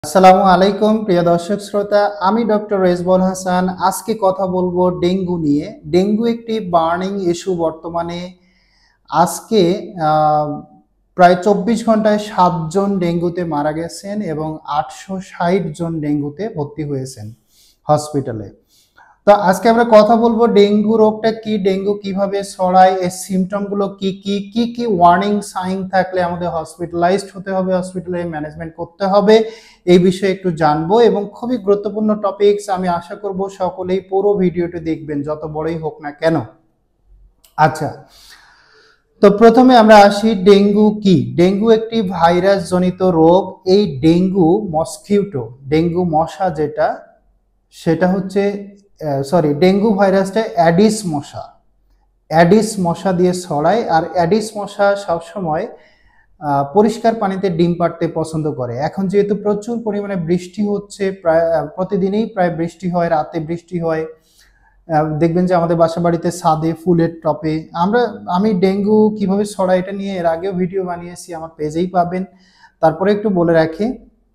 আসসালামু আলাইকুম প্রিয় দর্শক শ্রোতা, আমি ডক্টর রেজবুল হাসান। আজকে কথা বলবো ডেঙ্গু নিয়ে। ডেঙ্গু একটি বার্নিং ইস্যু বর্তমানে। আজকে আহ, প্রায় 24 ঘন্টায় 7 জন ডেঙ্গুতে মারা গেছেন এবং 860 জন ডেঙ্গুতে ভর্তি হয়েছেন হসপিটালে। তো আজকে আমরা কথা বলবো ডেঙ্গু রোগটা কি, ডেঙ্গু কিভাবে ছড়ায়, এর সিমটম গুলো কি কি কি কি ওয়ার্নিং সাইন থাকলে আমাদের হসপিটালাইজড হতে হবে, হসপিটালে ম্যানেজমেন্ট করতে হবে, এই বিষয়ে একটু জানবো। এবং খুবই গুরুত্বপূর্ণ টপিকস, আমি আশা করব সকলেই পুরো ভিডিওটি দেখবেন, যত বড়ই হোক না কেন। আচ্ছা, তো প্রথমে আমরা আসি ডেঙ্গু কি। ডেঙ্গু একটি ভাইরাস জনিত রোগ। এই ডেঙ্গু মসকিউটো, ডেঙ্গু মশা যেটা, সেটা হচ্ছে ডেঙ্গু ভাইরাসটা অ্যাডিস মশা, অ্যাডিস মশা দিয়ে ছড়ায়। আর অ্যাডিস মশা সবসময় পরিষ্কার পানিতে ডিম পাড়তে পছন্দ করে। এখন যেহেতু প্রচুর পরিমাণে বৃষ্টি হচ্ছে, প্রায় প্রতিদিনই প্রায় বৃষ্টি হয়, রাতে বৃষ্টি হয়, দেখবেন যে আমাদের বাসা বাড়িতে ছাদে ফুলের টপে আমি ডেঙ্গু কিভাবে ছড়ায় এটা নিয়ে এর আগেও ভিডিও বানিয়েছি, আমার পেজেই পাবেন। তারপরে একটু বলে রাখি,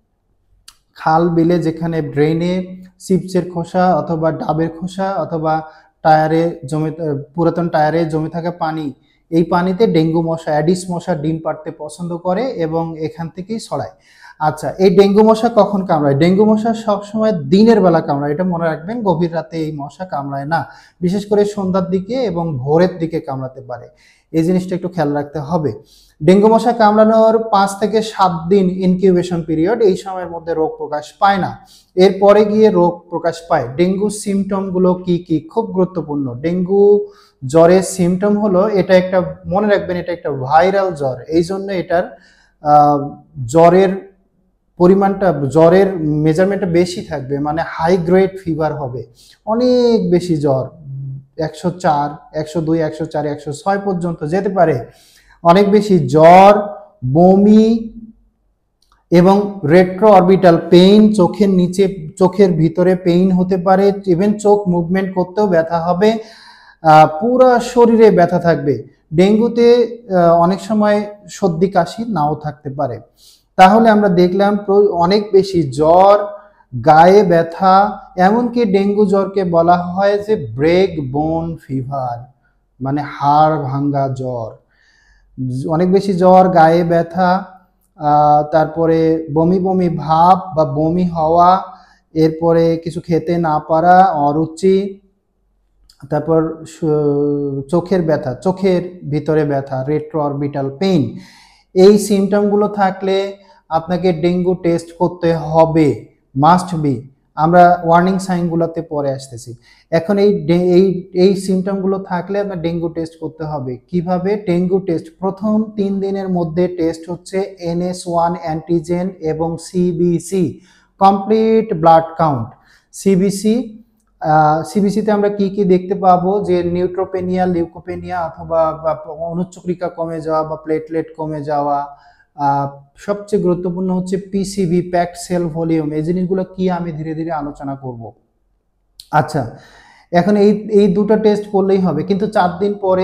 খাল বিলে যেখানে ড্রেনে চিপসের খোসা অথবা ডাবের খোসা অথবা টায়ারে জমে, পুরাতন টায়ারে জমে থাকা পানি, এই পানিতে ডেঙ্গু মশা, অ্যাডিস মশা ডিম পাড়তে পছন্দ করে এবং এখান থেকেই ছড়ায়। আচ্ছা, এই ডেঙ্গু মশা কখন কামড়ায়? ডেঙ্গু মশা সবসময় দিনের বেলা কামড়ায়, এটা মনে রাখবেন। গভীর রাতে এই মশা কামড়ায় না, বিশেষ করে সন্ধ্যার দিকে এবং ভোরের দিকে কামড়াতে পারে, এই জিনিসটা একটু খেয়াল রাখতে হবে। ডেঙ্গু মশা কামড়ানোর 5 থেকে 7 দিন ইনকিউবেশন পিরিয়ড, এই সময়ের মধ্যে রোগ প্রকাশ পায় না, এরপরে গিয়ে রোগ প্রকাশ পায়। ডেঙ্গু সিমটম গুলো কি কি, খুব গুরুত্বপূর্ণ। ডেঙ্গু জ্বরের সিমটম হলো, এটা একটা, মনে রাখবেন এটা একটা ভাইরাল জ্বর, এই জন্য এটার জ্বরের পরিমাণটা, জ্বরের মেজারমেন্টটা বেশি থাকবে, মানে হাই গ্রেড ফিভার হবে, অনেক বেশি জ্বর, 104, 102, 104, 106 পর্যন্ত যেতে পারে। অনেক বেশি জ্বর, বমি এবং রেট্রো অরবিটাল পেইন, চোখের নিচে, চোখের ভিতরে পেইন হতে পারে, ইভেন চোখ মুভমেন্ট করতেও ব্যথা হবে, পুরো শরীরে ব্যথা থাকবে। ডেঙ্গুতে অনেক সময় সর্দি কাশি নাও থাকতে পারে। তাহলে আমরা দেখলাম অনেক বেশি জ্বর, গায়ে ব্যথা, এমনকি ডেঙ্গু জ্বরকে বলা হয় যে ব্রেক বোন ফিভার, মানে হাড় ভাঙ্গা জ্বর। অনেক বেশি জ্বর, গায়ে ব্যথা, তারপরে বমি বমি ভাব বা বমি হওয়া, এরপরে কিছু খেতে না পারা, অরুচি, তারপর চোখের ব্যথা, চোখের ভিতরে ব্যথা, রেট্রো অরবিটাল পেইন, এই সিমটমগুলো থাকলে আপনাকে ডেঙ্গু টেস্ট করতে হবে, মাস্ট বি। আমরা ওয়ার্নিং সাইনগুলোতে পরে আসতেছি। এখন এই সিমটমগুলো থাকলে আপনার ডেঙ্গু টেস্ট করতে হবে। কিভাবে ডেঙ্গু টেস্ট? প্রথম 3 দিনের মধ্যে টেস্ট হচ্ছে NS1 অ্যান্টিজেন এবং CBC, complete blood count. CBC, সিবিসিতে আমরা কি কি দেখতে পাবো, যে নিউট্রোপেনিয়া, লিউকোপেনিয়া অথবা অনুচ্চক্রিকা কমে যাওয়া বা প্লেটলেট কমে যাওয়া। সবচেয়ে গুরুত্বপূর্ণ হচ্ছে পিসিভি, প্যাকড সেল ভলিউম, এই জিনিসগুলো কি আমি ধীরে ধীরে আলোচনা করব। আচ্ছা, এখন এই দুটো টেস্ট করলেই হবে, কিন্তু 4 দিন পরে,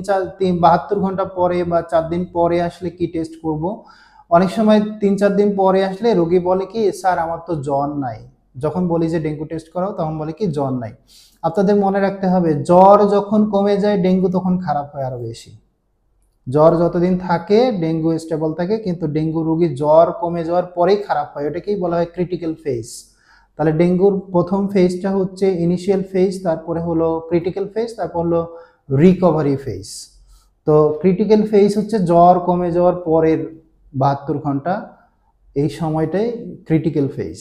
72 ঘন্টা পরে বা 4 দিন পরে আসলে কি টেস্ট করব? অনেক সময় 3-4 দিন পরে আসলে রোগী বলে কি, স্যার আমার তো জ্বর নাই। যখন বলি যে ডেঙ্গু টেস্ট করাও, তখন বলে কি জ্বর নাই। আপনাদের মনে রাখতে হবে, জ্বর যখন কমে যায় ডেঙ্গু তখন খারাপ হয় আরো বেশি। জ্বর যতদিন থাকে ডেঙ্গু স্টেবল থাকে, কিন্তু ডেঙ্গু রোগী জ্বর কমে যাওয়ার পরেই খারাপ হয়, এটাকেই বলা হয় ক্রিটিক্যাল ফেজ। তাহলে ডেঙ্গুর প্রথম ফেজটা হচ্ছে ইনিশিয়াল ফেজ, তারপরে হলো ক্রিটিক্যাল ফেজ, তারপর হলো রিকভারি ফেজ। তো ক্রিটিক্যাল ফেজ হচ্ছে জ্বর কমে যাওয়ার পরের 72 ঘন্টা, এই সময়টাই ক্রিটিক্যাল ফেজ।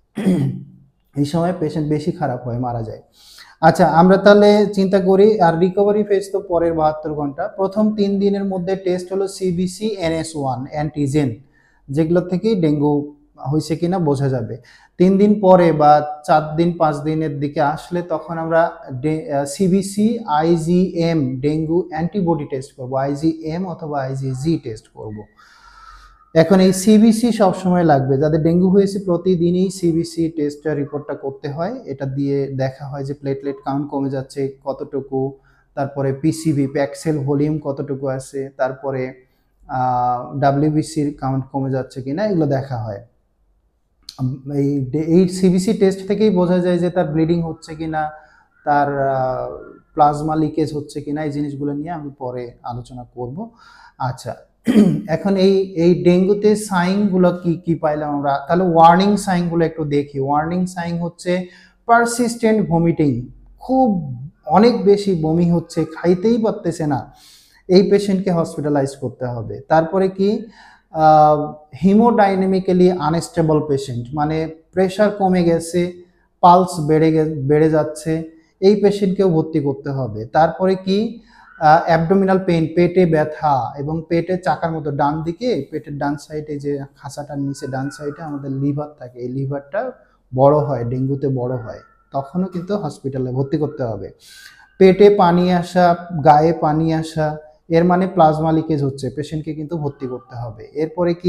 এই সময় পেশেন্ট বেশি খারাপ হয়, মারা যায়। আচ্ছা, আমরা তাহলে চিন্তা করি, আর রিকভারি ফেজ তো পরের 72 ঘন্টা। প্রথম 3 দিনের মধ্যে টেস্ট হলো সিবিসি, NS1 অ্যান্টিজেন, যেগুলো থেকেই ডেঙ্গু হয়েছে কিনা বোঝা যাবে। 3 দিন পরে বা 4 দিন 5 দিনের দিকে আসলে তখন আমরা CBC, IgM dengue antibody test করব, IgM অথবা IgG টেস্ট করব। এখন এই সিবিসি সবসময় লাগবে, যাদের ডেঙ্গু হয়েছে প্রতিদিনই সিবিসি টেস্টের রিপোর্টটা করতে হয়। এটা দিয়ে দেখা হয় যে প্লেটলেট কাউন্ট কমে যাচ্ছে কতটুকু, তারপরে পিসিভি, প্যাক্সেল ভলিউম কতটুকু আছে, তারপরে ডাব্লিউবিসির কাউন্ট কমে যাচ্ছে কিনা, এগুলো দেখা হয়। এই এই সিবিসি টেস্ট থেকেই বোঝা যায় যে তার ব্লিডিং হচ্ছে কিনা, তার প্লাজমা লিকেজ হচ্ছে কিনা। এই জিনিসগুলো নিয়ে আমি পরে আলোচনা করব। আচ্ছা, এখন এই ডেঙ্গুতে সাইনগুলো কি কি পাইলাম আমরা, তাহলে ওয়ার্নিং সাইনগুলো একটু দেখি। ওয়ার্নিং সাইন হচ্ছে পারসিস্টেন্ট ভমিটিং, খুব অনেক বেশি বমি হচ্ছে, খাইতেই পারতেছে না, এই পেশেন্টকে হসপিটালাইজ করতে হবে। তারপরে কি হিমোডাইনামিক্যালি আনস্টেবল পেশেন্ট, মানে প্রেশার কমে গেছে, পালস বেড়ে যাচ্ছে, এই পেশেন্টকেও ভর্তি করতে হবে। তারপরে কি অ্যাবডোমিনাল পেইন, পেটে ব্যথা এবং পেটে চাকার মতো ডান দিকে, পেটের ডান সাইডে যে খাঁচাটার নিচে ডান সাইডে আমাদের লিভার থাকে, এই লিভারটা বড় হয়, ডেঙ্গুতে বড় হয়, তখনও কিন্তু হসপিটালে ভর্তি করতে হবে। পেটে পানি আসা, গায়ে পানি আসা, এর মানে প্লাজমা লিকেজ হচ্ছে, পেশেন্টকে কিন্তু ভর্তি করতে হবে। এরপরে কি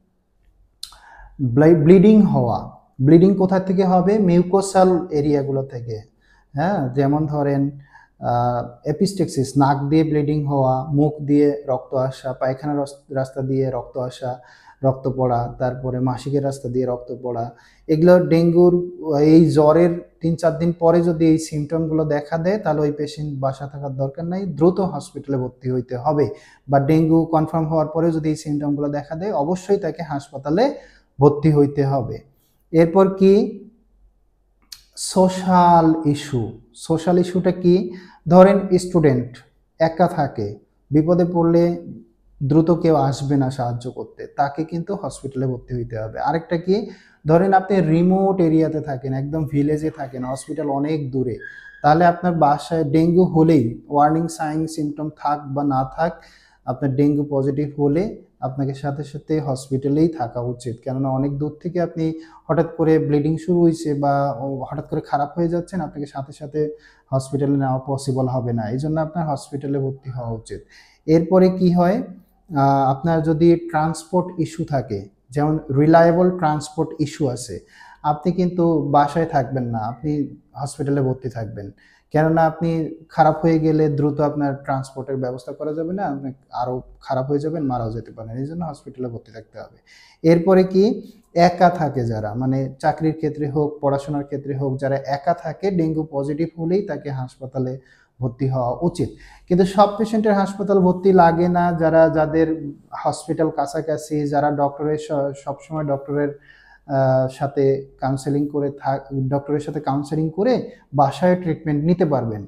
ব্লিডিং হওয়া, ব্লিডিং কোথা থেকে হবে? মিউকোসাল এরিয়াগুলো থেকে, হ্যাঁ, যেমন ধরেন এপিস্টেক্সিস, নাক দিয়ে ব্লিডিং হওয়া, মুখ দিয়ে রক্ত আসা, পায়খানা রাস্তা দিয়ে রক্ত আসা, রক্ত পড়া, তারপরে মাসিকের রাস্তা দিয়ে রক্ত পড়া, এগুলো ডেঙ্গুর এই জ্বরের 3-4 দিন পরে যদি এই সিমটমগুলো দেখা দেয়, তাহলে ওই পেশেন্ট বাসা থাকার দরকার নাই, দ্রুত হসপিটালে ভর্তি হইতে হবে। বা ডেঙ্গু কনফার্ম হওয়ার পরে যদি এই সিমটমগুলো দেখা দেয়, অবশ্যই তাকে হাসপাতালে ভর্তি হইতে হবে। এরপর কি সোশ্যাল ইস্যু। সোশ্যাল ইস্যুটা কি? ধরেন স্টুডেন্ট একা থাকে, বিপদে পড়লে দ্রুত কেউ আসবে না সাহায্য করতে, তাকে কিন্তু হসপিটালে ভর্তি হইতে হবে। আরেকটা কি, ধরেন আপনি রিমোট এরিয়াতে থাকেন, একদম ভিলেজে থাকেন, হসপিটাল অনেক দূরে, তাহলে আপনার বাসায় ডেঙ্গু হলেই, ওয়ার্নিং সাইন সিমটম থাক বা না থাক, আপনার ডেঙ্গু পজিটিভ হলে আপনাকে সাথে সাথে হসপিটালেই থাকা উচিত। কেননা অনেক দূর থেকে আপনি হঠাৎ করে ব্লিডিং শুরু হয়েছে বা হঠাৎ করে খারাপ হয়ে যাচ্ছেন, আপনাকে সাথে সাথে হসপিটালে নেওয়া পসিবল হবে না, এই জন্য আপনার হসপিটালে ভর্তি হওয়া উচিত। এরপরে কি হয়, আপনার যদি ট্রান্সপোর্ট ইস্যু থাকে, যেমন রিলায়েবল ট্রান্সপোর্ট ইস্যু আছে, আপনি কিন্তু বাসায় থাকবেন না, আপনি হসপিটালে ভর্তি থাকবেন। কেননা আপনি খারাপ হয়ে গেলে দ্রুত আপনার ট্রান্সপোর্টের ব্যবস্থা করা যাবে না, আপনি আরও খারাপ হয়ে যাবেন, মারাও যেতে পারেন, এই জন্য হসপিটালে ভর্তি থাকতে হবে। এরপরে কি, একা থাকে যারা, মানে চাকরির ক্ষেত্রে হোক, পড়াশোনার ক্ষেত্রে হোক, যারা একা থাকে, ডেঙ্গু পজিটিভ হলেই তাকে হাসপাতালে ভর্তি হওয়া উচিত। কিন্তু সব পেশেন্টের হাসপাতাল ভর্তি লাগে না, যাদের হসপিটাল কাছাকাছি, যারা ডক্টরের সবসময় ডক্টরের সাথে কাউন্সেলিং করে ডক্টরের সাথে কাউন্সেলিং করে বাসায় ট্রিটমেন্ট নিতে পারবেন,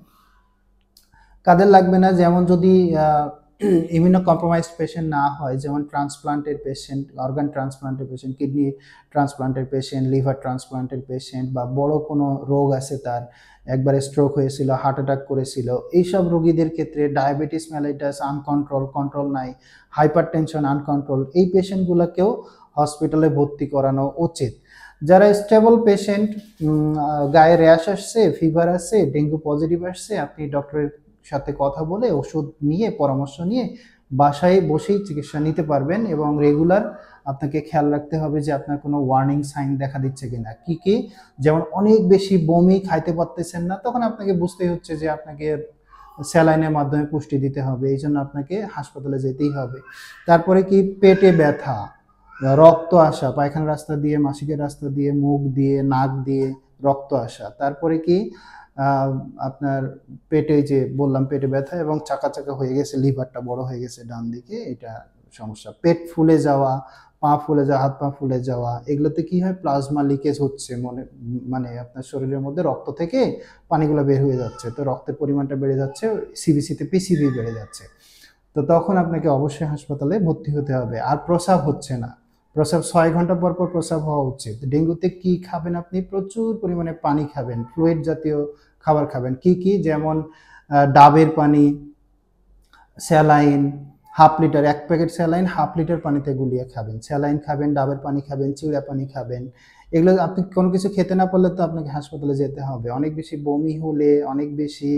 কাদের লাগবে না? যেমন যদি ইমিউনো কম্প্রোমাইজড পেশেন্ট না হয়, যেমন ট্রান্সপ্লান্টের পেশেন্ট, অর্গান ট্রান্সপ্লান্টের পেশেন্ট, কিডনি ট্রান্সপ্লান্টের পেশেন্ট, লিভার ট্রান্সপ্লান্টের পেশেন্ট, বা বড় কোনো রোগ আছে, তার একবার স্ট্রোক হয়েছিল, হার্ট অ্যাটাক করেছিল, এইসব রোগীদের ক্ষেত্রে, ডায়াবেটিস মেলাইটাস কন্ট্রোল নাই, হাইপার টেনশন আনকন্ট্রোল, এই পেশেন্টগুলোকেও হসপিটালে ভর্তি করানো উচিত। যারা স্টেবল পেশেন্ট, গায়ে র্যাশ আসছে, ফিভার আসছে, ডেঙ্গু পজিটিভ আসছে, আপনি ডক্টরের সাথে কথা বলে ওষুধ নিয়ে, পরামর্শ নিয়ে বাসায় বসেই চিকিৎসা নিতে পারবেন। এবং রেগুলার আপনাকে খেয়াল রাখতে হবে যে আপনার কোনো ওয়ার্নিং সাইন দেখা দিচ্ছে কিনা। কি কি? যেমন অনেক বেশি বমি, খাইতে পারতেছেন না, তখন আপনাকে বুঝতেই হচ্ছে যে আপনাকে স্যালাইনের মাধ্যমে পুষ্টি দিতে হবে, এই জন্য আপনাকে হাসপাতালে যেতেই হবে। তারপরে কি, পেটে ব্যথা, রক্ত আসা, পায়খানা রাস্তা দিয়ে, মাসিকের রাস্তা দিয়ে, মুখ দিয়ে, নাক দিয়ে রক্ত আসা। তারপরে কি, আপনার পেটে, যে বললাম পেটে ব্যথা এবং চাকা চাকা হয়ে গেছে, লিভারটা বড় হয়ে গেছে ডান দিকে, এটা সমস্যা। পেট ফুলে যাওয়া, পা ফুলে যাওয়া, হাত পা ফুলে যাওয়া, এগুলোতে কি হয়, প্লাজমা লিকেজ হচ্ছে, মানে আপনার শরীরের মধ্যে রক্ত থেকে পানিগুলো বের হয়ে যাচ্ছে, তো রক্তের পরিমাণটা বেড়ে যাচ্ছে, সিবিসিতে পিসিবি বেড়ে যাচ্ছে, তো তখন আপনাকে অবশ্যই হাসপাতালে ভর্তি হতে হবে। আর প্রস্রাব হচ্ছে না, প্রস্রাব 6 ঘন্টা পর পর প্রস্রাব হওয়া উচিত। ডেঙ্গুতে কি খাবেন? আপনি প্রচুর পরিমাণে পানি খাবেন, ফ্লুইড জাতীয় খাবার খাবেন। কি কি? যেমন ডাবের পানি, saline, half litre, 1 packet saline 1/2 litre পানিতে গুলিয়ে খাবেন। স্যালাইন খাবেন, ডাবের পানি খাবেন, চিড়া পানি খাবেন। এগুলো আপনি কোনো কিছু খেতে না পারলে তো আপনাকে হাসপাতালে যেতে হবে। অনেক বেশি বমি হলে, অনেক বেশি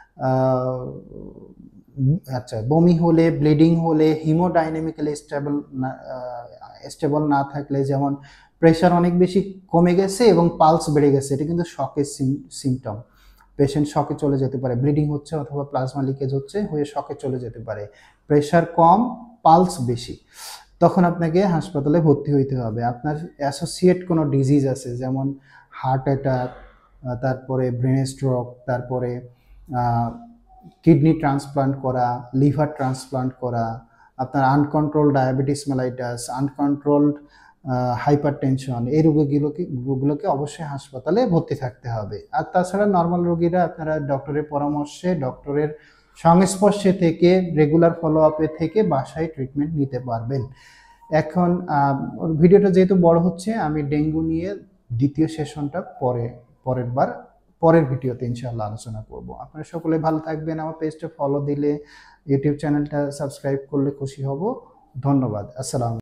বমি হলে, ব্লিডিং হলে, হিমোডাইনামিক্যালি স্টেবল না থাকলে, যেমন প্রেশার অনেক বেশি কমে গেছে এবং পালস বেড়ে গেছে, এটা কিন্তু শকের সিমটম। পেশেন্ট শকে চলে যেতে পারে, ব্লিডিং হচ্ছে অথবা প্লাজমা লিকেজ হচ্ছে, হয়ে শকে চলে যেতে পারে। প্রেশার কম, পালস বেশি, তখন আপনাকে হাসপাতালে ভর্তি হইতে হবে। আপনার অ্যাসোসিয়েট কোনো ডিজিজ আছে, যেমন হার্ট অ্যাটাক, তারপরে ব্রেন স্ট্রোক, তারপরে কিডনি ট্রান্সপ্লান্ট করা, লিভার ট্রান্সপ্লান্ট করা, আপনার uncontrol diabetes mellitus, uncontrolled hypertension, এই রোগগুলোকে অবশ্যই হাসপাতালে ভর্তি থাকতে হবে। আর তাছাড়া নর্মাল রোগীরা আপনারা ডক্টরের পরামর্শে, ডক্টরের সংস্পর্শে থেকে, রেগুলার ফলো আপে থেকে বাসায় ট্রিটমেন্ট নিতে পারবেন। এখন ভিডিওটা যেহেতু বড় হচ্ছে, আমি ডেঙ্গু নিয়ে দ্বিতীয় সেশনটা পরের ভিডিওতে ইনশাআল্লাহ আলোচনা করব। আপনারা সকলে ভালো থাকবেন। আমার পেজটা ফলো দিলে, ইউটিউব চ্যানেলটা সাবস্ক্রাইব করলে খুশি হব। ধন্যবাদ। আসসালাম।